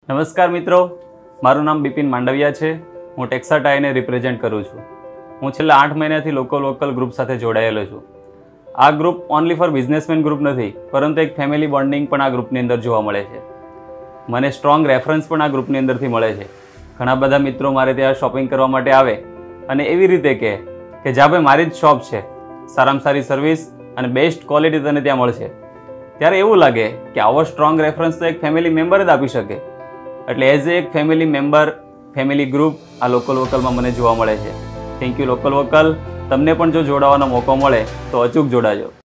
નમસ્કાર મિત્રો, મારું નામ બિપિન માંડવિયા છે। હું ટેક્સાટાઈને રિપ્રેઝેન્ટ કરું છું। હું છેલ્લા 8 મહિનાથી લોકલ ગ્રુપ સાથે જોડાયેલો છું। આ group only for businessman group નથી, પરંતુ એક ફેમિલી બોન્ડિંગ પણ આ ગ્રુપની અંદર જોવા મળે છે। મને સ્ટ્રોંગ રેફરન્સ પણ આ ગ્રુપની અંદરથી મળે છે। ઘણા બધા મિત્રો મારે ત્યાં શોપિંગ કરવા માટે આવે અને એવી રીતે કહે કે જ્યાં ભાઈ મારી જ શોપ છે, સારામાં સારી સર્વિસ અને બેસ્ટ ક્વોલિટી તને ત્યાં મળશે। ત્યારે એવું લાગે કે આવો સ્ટ્રોંગ રેફરન્સ તો એક ફેમિલી મેમ્બર જ આપી શકે। એટલે એઝ એક ફેમિલી મેમ્બર, ફેમિલી ગ્રુપ આ લોકલ વોકલમાં મને જોવા મળે છે। Thank you local vocal. તમને પણ જો જોડાવાનો મોકો મળે તો અચૂક જોડાજો।